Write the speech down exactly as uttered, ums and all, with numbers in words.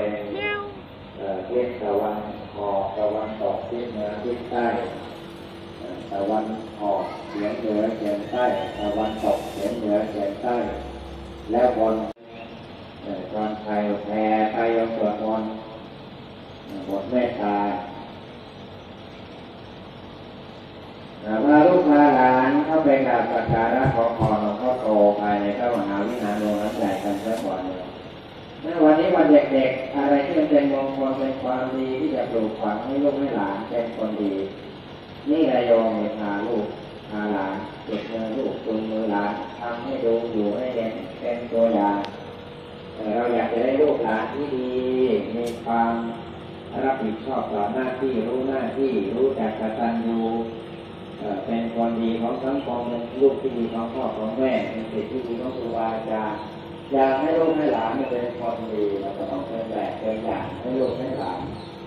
เป็นทิศตะวันออกตะวันตกทิศเหนือทิศใต้ตะวันออกเฉียงเหนือเฉียงใต้ตะวันตกเฉียงเหนือเฉียงใต้แล้วบนตอนไทยแผ่ไปยังสวดมนต์บทเมตตาพาลูกพาหลานเข้าไปกราบสักการะขอพรหลวงพ่อโตภายในพระมหาวิหารหลวงน้ำใหญ่กันสักวันหนึ่งวันนี้วันเด็กๆอะไรที่มันเป็นมงคลเป็นความดีที่จะปลูกฝังให้ลูกให้หลานเป็นคนดีนี่นายโยมพาลูกพาหลานเก็บมือลูกจุงมือหลานทำให้ดูอยู่ให้เด่นเป็นตัวอย่างเราอยากจะได้ลูกหลานที่ดีมีความรับผิดชอบต่อหน้าที่รู้หน้าที่รู้จักกตัญญูเป็นคนดีของสังคมเป็นลูกที่ดีของพ่อของแม่เป็นศิษย์ที่ดีของครูบาอาจารย์อยากให้ลูกให้หลานเป็นคนดีเราก็ต้องเป็นแบบเป็นอย่างให้ลูกให้หลาน